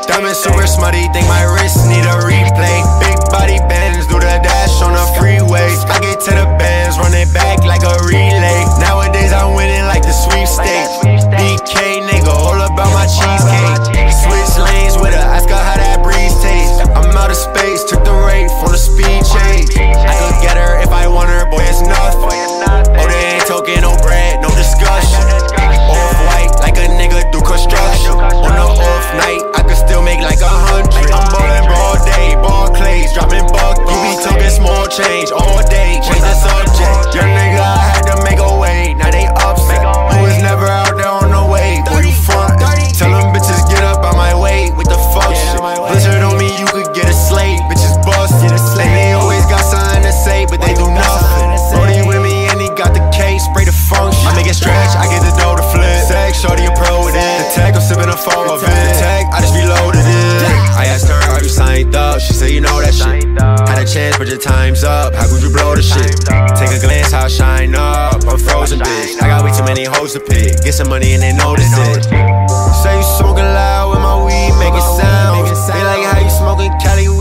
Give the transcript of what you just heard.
Diamond super smutty, think my wrist need a replay. Big body bends, do the dash on the freeway. I get to the bands, run it back like a relay. Nowadays I'm winning like the sweepstakes. BK nigga, all about my cheesecake. Switch lanes with her, ask her how that breeze tastes. I'm out of space, took the rate from the speed change. I could get her if I want her, boy it's nothing. Oh, they ain't talking no bread, no discussion. Off-white like a nigga do construction. On the off night, I could still make like 100. I'm ballin' broad day, ball clays, dropping buckets. You be talking small change all day, change the subject. Young nigga, I had to make a way, now they upset. You was never out there on the way, boy you front. Tell them bitches get up out my way with the fuck shit. Blizzard on me, you could get a slate, bitches busted. And they always got something to say, but they do nothing. Brody with me and he got the case, spray the function. I make it stretch, I get the dough to flip. Tag, shorty a pro with it. The tag, I'm sipping a phone of it. The tag, I just reloaded it. I asked her, are you signed up? She said, you know that shit. Had a chance, but your time's up. How could you blow the shit? Take a glance, how I shine up. I'm frozen, bitch. I got way too many hoes to pick. Get some money and they notice it. Say you smoking loud with my weed, make it sound. They like how you smoking Cali